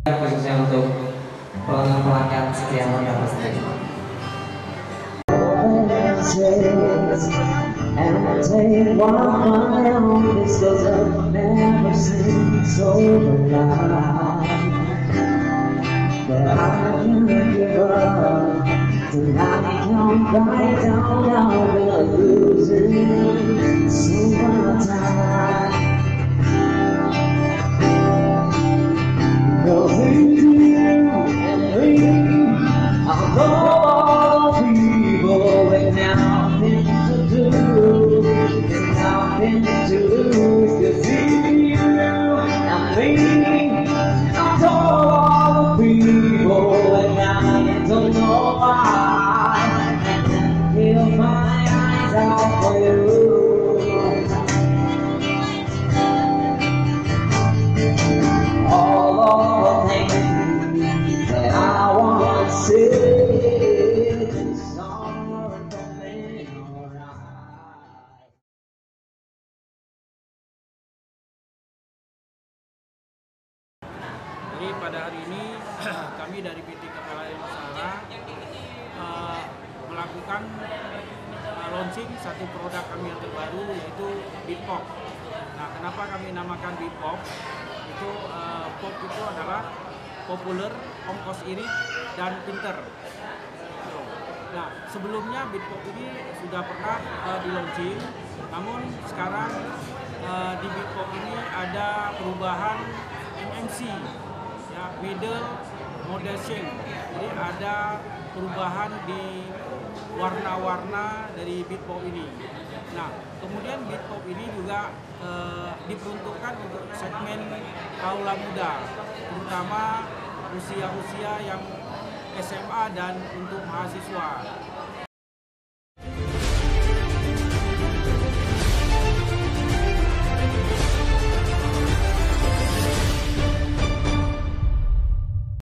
khususnya untuk pelanggan setia Honda Mustang. And I take one of my own, this goes up, never seems so alive. But I can't give up, tonight come right down, now we're losing so much time. Nothing to you and me, I love all the people and nothing to do, and nothing to lose. To see you and me, I love all the people and I don't know why. And then fill my eyes out for you. All of the things that I want to say. Jadi pada hari ini kami dari PT Kepala Usaha melakukan launching satu produk kami yang terbaru, yaitu BeatPop. Nah, kenapa kami namakan BeatPop? Itu pop itu adalah populer, ongkos irit, dan pinter. Nah, sebelumnya BeatPop ini sudah pernah di-launching, namun sekarang di BeatPop ini ada perubahan MMC, ya, middle model change. Jadi ada perubahan di warna-warna dari BeatPop ini. Nah, kemudian BeatPop ini juga diperuntukkan untuk segmen kaula muda, terutama usia-usia yang SMA dan untuk mahasiswa.